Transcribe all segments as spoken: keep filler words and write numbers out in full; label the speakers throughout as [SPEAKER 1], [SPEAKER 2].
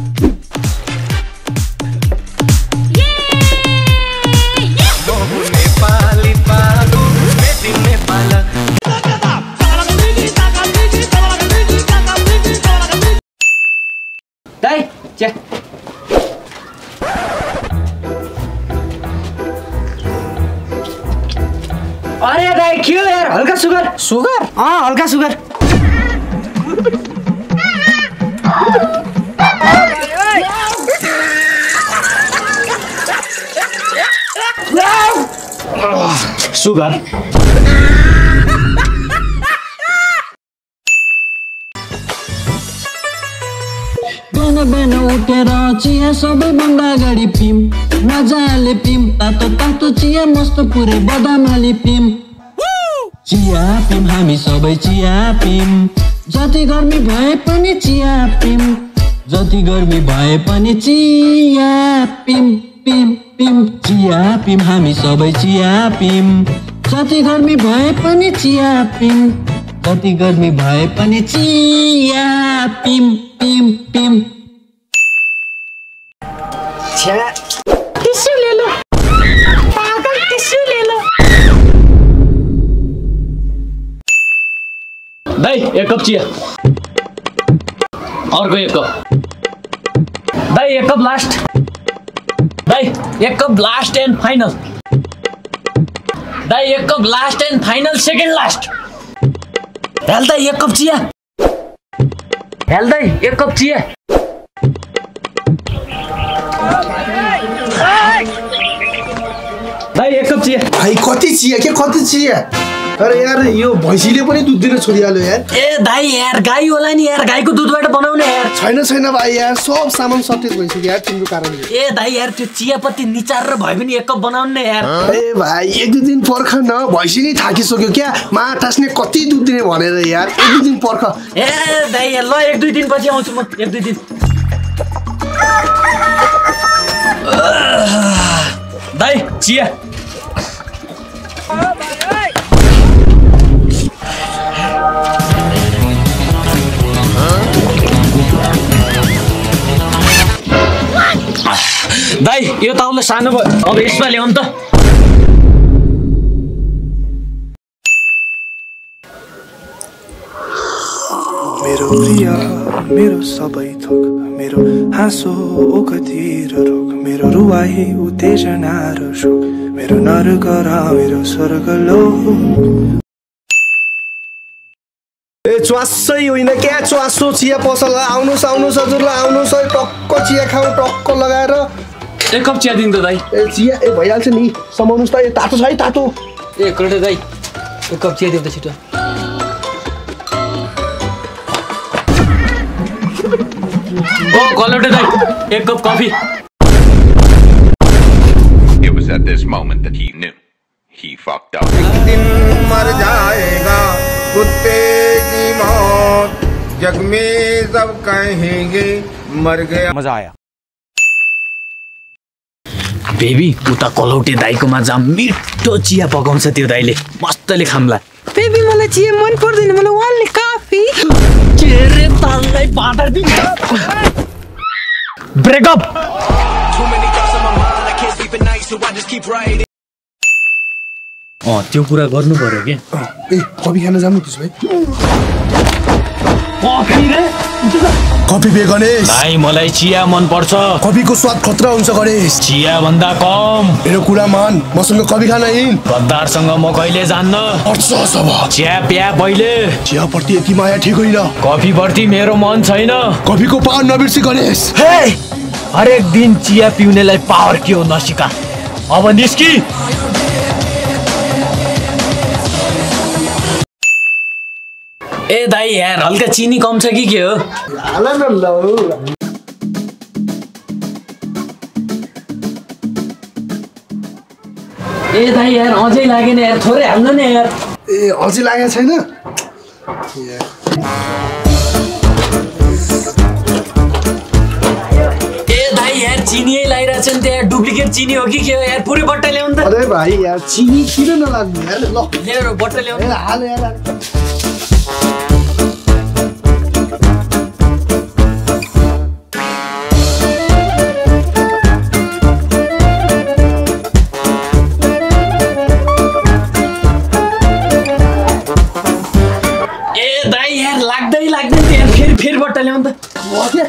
[SPEAKER 1] दाइ चिया अरे दाइ के हो यार हल्का सुगर सुगर अँ हल्का सुगर सुगर
[SPEAKER 2] बिहान बिहान उठेर चिया सबैभन्दा अगाडि पिम मजाले पिम तातो तातो चिया मस्त पुरै बदाम हाली पिम चिया पिम हामी सबै चिया पिम जति गर्मी भए पनि चिया पिम जति गर्मी भए पनि चिया पिम पिम पिम चिया पिम हामी सबै चिया पिम जति गर्मी भए पनि चिया पिम जति गर्मी भए पनि चिया पिम पिम पिम
[SPEAKER 1] चिया टिस्यु ले लो पागल टिस्यु ले लो
[SPEAKER 3] दाइ एक कप चिया अर्को एक कप दाइ एक कप लास्ट दाइ एक कप लास्ट एन्ड फाइनल दाइ एक cup last end final second last हेल दाइ एक कप चिया हेल दाइ एक कप चिया दाइ एक कप चिया
[SPEAKER 4] भाइ कति चिया के कति चिया अरे यार यो भैँसीले पनि दुध दिन छोडिहाल्यो यार
[SPEAKER 3] ए दाइ यार गाई होला नि यार गाईको दुधबाट बनाउने यार
[SPEAKER 4] छैन छैन भाइ यार सब सामान सटेज भइसक्यो यार तिम्रो कारणले
[SPEAKER 3] ए दाइ यार त्यो चियापत्ती निचारेर भए पनि एक कप बनाउने यार
[SPEAKER 4] ए भाइ एक दुई दिन पर्ख न भैँसी नै थाकिसक्यो क्या मा टास्ने कति दुध दिने भनेर यार एक दुई दिन पर्ख
[SPEAKER 3] ए दाइ यार ल एक दुई दिन पछि आउँछु म एक दुई दिन दाइ चिया दाइ यो ताउलो सानो भयो अब यसमा ल्याउनु त
[SPEAKER 5] मेरो प्रिय मेरो सबै थोक मेरो हाँसो ओखतिर रोक मेरो रुवाई उत्तेजना र शोक मेरो नरक र मेरो स्वर्ग लो
[SPEAKER 4] ए च्वासै होइन क्या च्वासो चिया पसल आउनुहोस् आउनुहोस् हजुरलाई आउनुहोस् है टक्क चिया खाऊ टक्क लगाएर
[SPEAKER 3] एक कप चिया दिनु त दाइ
[SPEAKER 4] ए चिया ए भइहाल्छ नि समाउनुहोस् त ए तातो छ है तातो
[SPEAKER 3] ए कलौटे दाइ एक कप चिया दिनु त छिटो ओ कलौटे दाइ एक cup coffee
[SPEAKER 6] It was at this moment that he knew he fucked up.
[SPEAKER 7] एक दिन मर जाएगा कुत्ते की मौत जग में सब कहेंगे मर गया
[SPEAKER 1] मजा आया
[SPEAKER 3] बेबी उता कलौटे दाइकोमा जा मिठो चिया पकाउँछ त्यो दाइले मस्तले खाम्ला
[SPEAKER 8] बेबी मलाई चिया मन पर्दैन मलाई ओन्ली कफी
[SPEAKER 3] के रे ताललाई पाटा दिन्छ ब्रेकअप अँ त्यो कुरा गर्नु पर्यो के
[SPEAKER 4] ए कफी खान जानु त्यसो भए
[SPEAKER 3] कफी रे
[SPEAKER 4] कफी बे गणेश
[SPEAKER 3] भाइ मलाई चिया मन पर्छ
[SPEAKER 4] कफीको स्वाद खतरा हुन्छ गणेश
[SPEAKER 3] चिया भन्दा कम
[SPEAKER 4] मेरो कुरा मान मसँग कफी खान हिँड
[SPEAKER 3] गद्दारसँग म कहिले जान्न
[SPEAKER 4] पर्छ सब
[SPEAKER 3] चिया प्या पहिले
[SPEAKER 4] चिया प्रति यति माया ठिक होइन
[SPEAKER 3] कफी प्रति मेरो मन छैन
[SPEAKER 4] कफीको पावर नबिर्सी गणेश
[SPEAKER 3] हे हरेक दिन चिया पिउनेलाई पावर के हो नसिका अब निस्की ए दाइ यार हल्का चिनी कम छ कि के हो
[SPEAKER 4] हाल न ल
[SPEAKER 3] ए दाइ यार अझै लागेन यार थोरै हाल्नु नि यार
[SPEAKER 4] ए अझै लागेको छैन
[SPEAKER 3] ए दाइ यार चिनी लागिरहेछ नि त्यहाँ डुप्लिकेट चिनी हो कि के हो यार पुरै बट्टा ल्याउनु त
[SPEAKER 4] अरे भाइ यार चिनी किन नलाग्ने यार ल
[SPEAKER 3] ल्याउ बट्टा ल्याउनु
[SPEAKER 4] हाल यार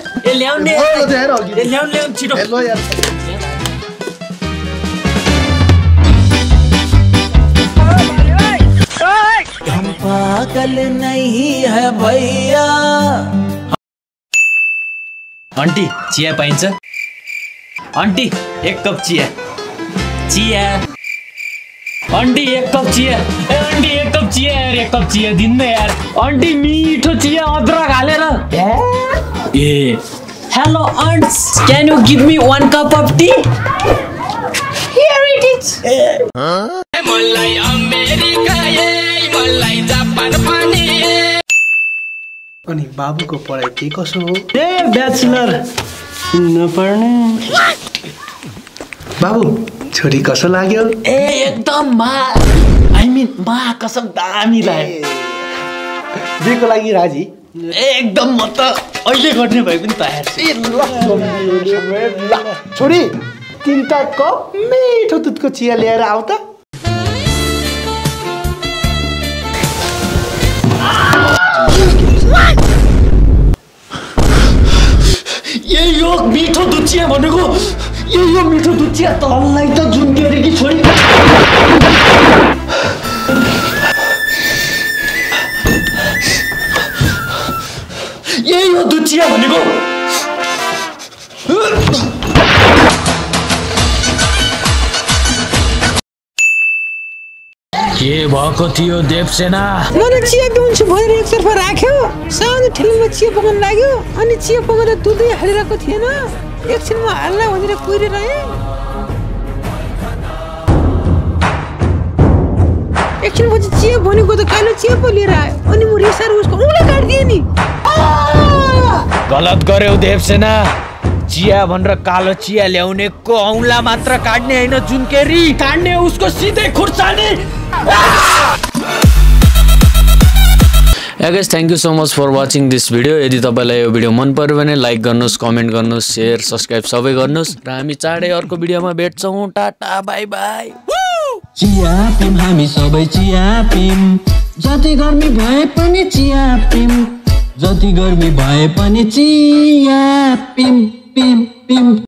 [SPEAKER 3] ए ल्याउने
[SPEAKER 4] हो ल हेर अघि
[SPEAKER 3] ए ल्याउन ल्याउन छिटो
[SPEAKER 4] हेलो यार
[SPEAKER 2] हम पागल नहीं है भैया।
[SPEAKER 3] आन्टी चिया पाइन्छ आन्टी एक कप चिया चिया आन्टी एक कप चिया ए आन्टी एक कप चिया यार एक कप चिया दिन्न यार आन्टी मिठो चिया अदरक हालेर ए hello aunts can you give me one cup of tea
[SPEAKER 1] Here it is.
[SPEAKER 3] मलाई अमेरिका ए मलाई जापान पनि
[SPEAKER 4] अनि बाबुको पढाइ के कसो हो
[SPEAKER 2] ए ब्याचलर नपढ्ने
[SPEAKER 4] बाबु छोरी कसो लाग्यो
[SPEAKER 3] ए एकदम मा आई मिन मा कसम दामी लाग्यो
[SPEAKER 4] बिहेको लागि राजी
[SPEAKER 3] ए एकदम म त अहिले गर्ने भए पनि तयार छु
[SPEAKER 4] ए ल छोरी तीनटा कप मिठो दुधको चिया ल्याएर आऊ त
[SPEAKER 3] यही हो मिठो दुध चिया भनेको यही हो मिठो दुध चिया तललाई त जुन गरे कि छोरी यही हो दुध चिया भनेको के भएको थियो देवसेना
[SPEAKER 8] मलाई चिया पिउँछु भनेर एकतर्फ राख्यो सानो ठेलामा चिया पकाउन लाग्यो अनि चिया पकाउँदा दुधै हालिरहेको थिएन एकछिनमा हाल्ला भनेर कुहिरेर आएँ एकछिनपछि चिया भनेको त कालो चिया पो लिएर आयो अनि म रिसाएर उसको औँला काटिदिएँ नि
[SPEAKER 3] गलत गर्यौ देवसेना चिया भनेर कालो चिया ल्याउनेको औँला मात्र काट्ने होइन जुनकेरी काट्ने उसको सिधै खुर्सानी guys thank you so much for watching this video यदि तपाईँलाई यो भिडियो मन पर्यो भने लाइक गर्नुहोस् कमेन्ट गर्नुहोस् सेयर सब्सक्राइब सबै गर्नुहोस् र हामी चाँडै अर्को भिडियोमा भेट्छौँ टाटा बाई बाई
[SPEAKER 2] चिया पिम हामी सबै चिया पिम जति गर्मी भए पनि चिया पिम जति गर्मी भए पनि चिया पिम पिम पिम